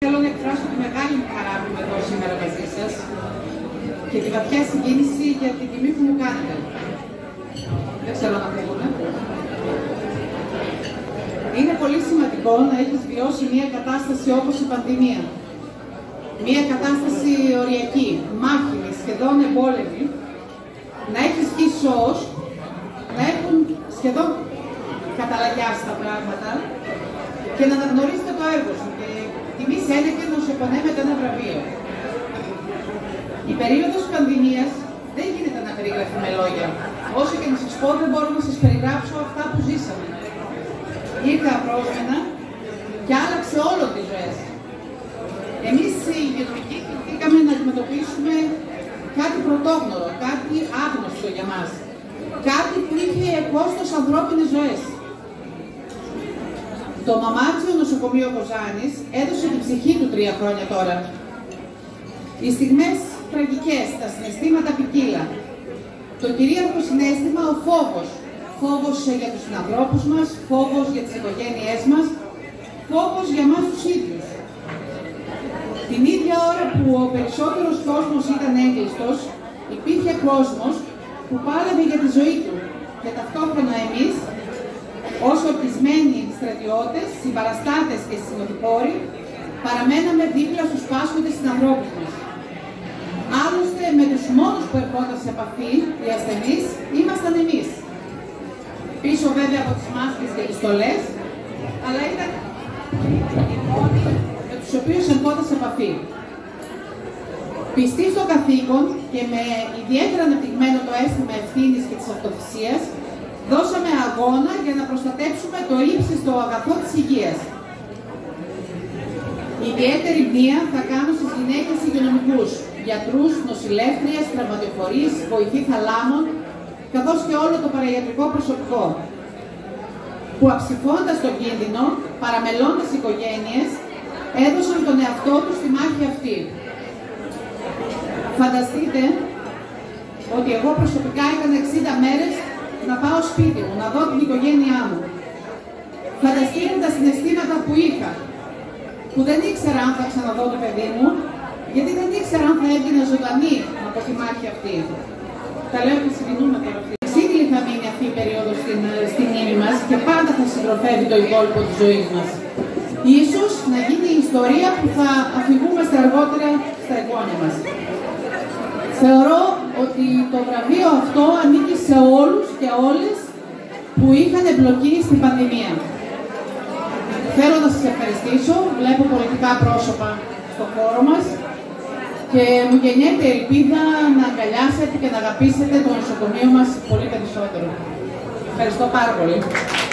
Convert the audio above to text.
Θέλω να εκφράσω τη μεγάλη μου χαρά που είμαι εδώ σήμερα μαζί σας και τη βαθιά συγκίνηση για την τιμή που μου κάνετε. Δεν ξέρω να ακούγομαι. Είναι πολύ σημαντικό να έχεις βιώσει μια κατάσταση όπως η πανδημία. Μια κατάσταση οριακή, μάχημη, σχεδόν εμπόλεμη, να έχεις βγει σώος, να έχουν σχεδόν καταλαγιάσει τα πράγματα και να αναγνωρίσετε το έργο σου. Και τιμής έλεγε να σου επωνέμετε ένα βραβείο. Η περίοδος πανδημίας δεν γίνεται να περιγραφεί με λόγια. Όσο και να σας πω, δεν μπορώ να σας περιγράψω αυτά που ζήσαμε. Ήρθε απρόσμενα και άλλαξε όλο τις ζωές. Εμείς οι υγειονομικοί κληθήκαμε να αντιμετωπίσουμε κάτι πρωτόγνωρο, κάτι άγνωστο για μας. Κάτι που είχε κόστος ανθρώπινες ζωές. Το Μαμάτσιο Νοσοκομείο Κοζάνης έδωσε την ψυχή του 3 χρόνια τώρα. Οι στιγμές τραγικές, τα συναισθήματα ποικίλα. Το κυρίαρχο συναίσθημα, ο φόβος. Φόβος για τους συνανθρώπους μας, φόβος για τις οικογένειές μας, φόβος για μας τους ίδιους. Την ίδια ώρα που ο περισσότερος κόσμος ήταν έγκλειστος, υπήρχε κόσμος που πάλευε για τη ζωή του και ταυτόχρονα εμείς, ως ορκισμένοι στρατιώτες, συμπαραστάτες και συμμετοχόροι, παραμέναμε δίπλα στους πάσχοντες συνανθρώπους μας. Άλλωστε, με τους μόνους που ερχόταν σε επαφή, οι ασθενείς, ήμασταν εμείς. Πίσω βέβαια από τις μάσκες και τις στολές, αλλά ήταν οι μόνοι με τους οποίους ερχόταν σε επαφή. Πιστοί στο καθήκον και με ιδιαίτερα ανεπτυγμένο το αίσθημα ευθύνης και της αυτοθυσίας, δώσαμε αγώνα για να προστατέψουμε το ύψιστο αγαθό της υγείας. Ιδιαίτερη μνήα θα κάνω στις γυναίκες υγειονομικούς, γιατρούς, νοσηλεύτριες, τραυματιοφορείς, βοηθοί θαλάμων, καθώς και όλο το παραϊατρικό προσωπικό, που αψηφώντας τον κίνδυνο, παραμελώντας οικογένειες, έδωσαν τον εαυτό τους στη μάχη αυτή. Φανταστείτε ότι εγώ προσωπικά έκανα 60 μέρες να πάω σπίτι μου, να δω την οικογένειά μου. Φανταστείτε τα συναισθήματα που είχα, που δεν ήξερα αν θα ξαναδώ το παιδί μου, γιατί δεν ήξερα αν θα έβγαινα ζωντανή από τη μάχη αυτή. Τα λέω και συγκινούμε τώρα. Ξύλινη θα μείνει αυτή η περίοδος στη μνήμη μας και πάντα θα συντροφεύει το υπόλοιπο της ζωής μας. Ίσως να γίνει η ιστορία που θα αφηγούμαστε αργότερα στα εγγόνια μας. Θεωρώ ότι το βραβείο αυτό ανήκει σε όλους και όλες που είχαν εμπλοκή στην πανδημία. Θέλω να σας ευχαριστήσω, βλέπω πολιτικά πρόσωπα στον χώρο μας και μου γεννιέται ελπίδα να αγκαλιάσετε και να αγαπήσετε το νοσοκομείο μας πολύ περισσότερο. Ευχαριστώ πάρα πολύ.